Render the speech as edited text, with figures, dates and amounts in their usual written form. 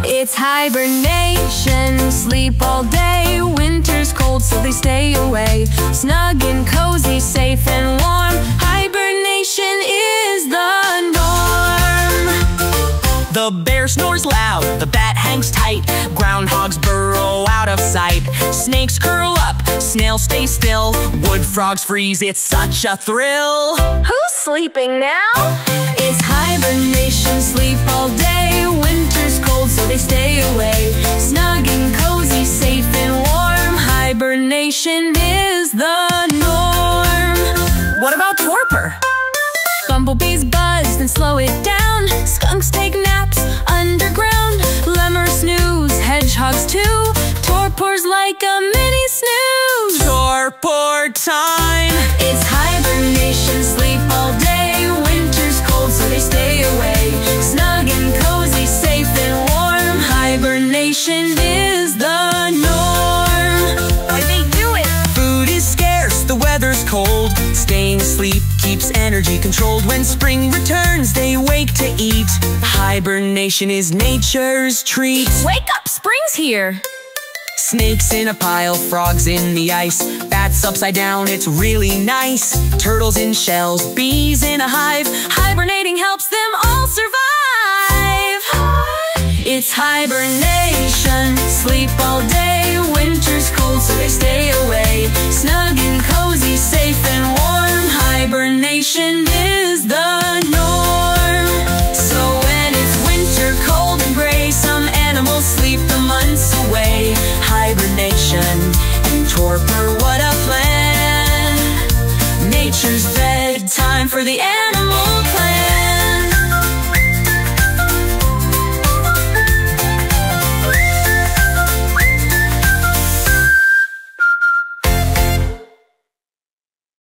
It's hibernation, sleep all day. Winter's cold, so they stay away. Snug and cozy, safe and warm. Hibernation is the norm. The bear snores loud, the bat hangs tight. Groundhogs burrow out of sight. Snakes curl up, snails stay still. Wood frogs freeze, it's such a thrill. Who's sleeping now? It's hibernation, sleep all day. Winter's cold, so they stay away. Snug and cozy, safe and warm. Hibernation is the norm. What about torpor? Bumblebees buzz, then slow it down. Skunks take naps underground. Lemurs snooze, hedgehogs too. Torpor's like a mini snooze. Torpor time! It's hibernation, sleep all day. Winter's cold, so they stay away. Snug and cozy, safe and warm. Hibernation is the norm. Why they do it? Food is scarce, the weather's cold. Staying asleep keeps energy controlled. When spring returns, they wake to eat. Hibernation is nature's treat. Wake up, spring's here. Snakes in a pile, frogs in the ice. Bats upside down, it's really nice. Turtles in shells, bees in a hive. Hibernating helps them all survive. It's hibernation, sleep all day. Winter's cold, so they stay away. Snug and cozy, safe and warm. Hibernation is the norm.